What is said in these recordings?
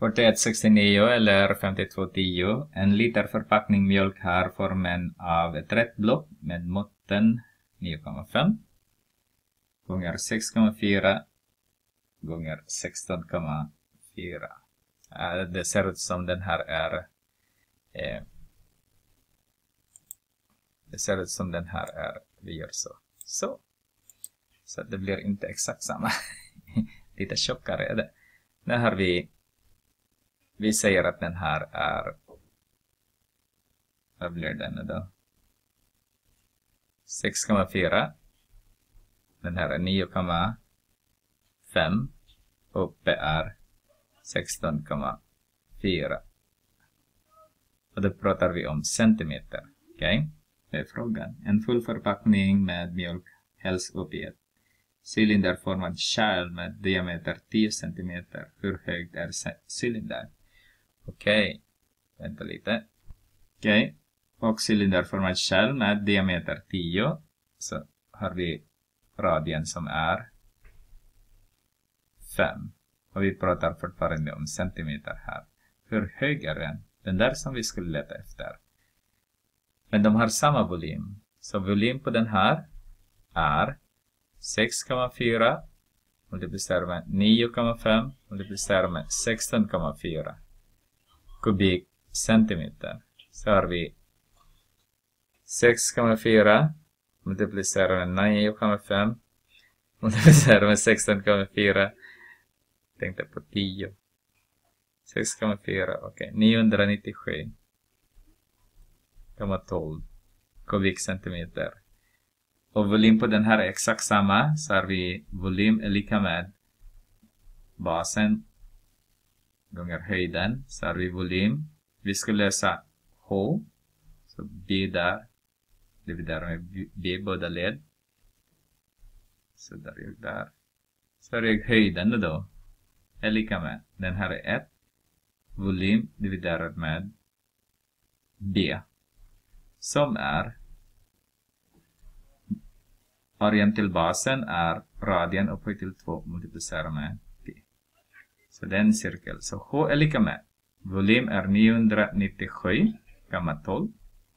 4169 eller 5210. En liter förpackning mjölk har formen av ett rätt block med måtten 9,5 gånger 6,4 gånger 16,4. Det ser ut som den här är vi gör så att det blir inte exakt samma. Lite tjockare är det. Nu har vi säger att den här är, vad blir den då? 6,4. Den här är 9,5. Uppe är 16,4. Och då pratar vi om centimeter. Okej? Det är frågan. En full förpackning med mjölk hälls upp i ett cylinderformad kärl med diameter 10 cm. Hur högt är cylinder? Okej. Vänta lite. Okej. Och cylinderformad kärl med diameter 10. Så har vi radien som är 5. Och vi pratar fortfarande om centimeter här. Hur hög är den? Den där som vi skulle leta efter. Men de har samma volym. Så volym på den här är 6,4 multiplicerat med 9,5 multiplicerat med 16,4 kubikcentimeter. Så har vi 6,4 multiplicerat med 9,5 multiplicerat med 16,4. Tänkte på 10. 6,4, okej. 997,12 kubikcentimeter. Och volym på den här är exakt samma. Så har vi volym är lika med basen gånger höjden. Så har vi volym. Vi ska lösa H. Så B där. Dividerar med B båda led. Så där är där. Så har jag höjden då. Är lika med. Den här är 1. Volym dividerat med B. Som är arean till basen är radien upphöjt till 2 multiplicerat med P. Så det är en cirkel. Så H är lika med. Volym är 997,12.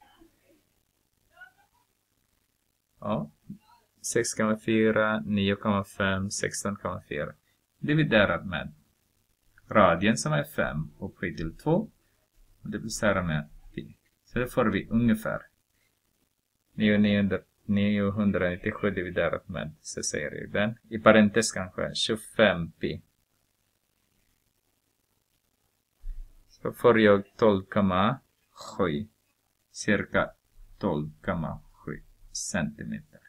Ja. 6,4, 9,5, 16,4. Dividerat med radien som är 5 upphöjt till 2 multiplicerat med P. Så det får vi ungefär 997 dividerat med, så säger jag den. I parentes kanske 25pi. Så får jag 12,7. Cirka 12,7 centimeter.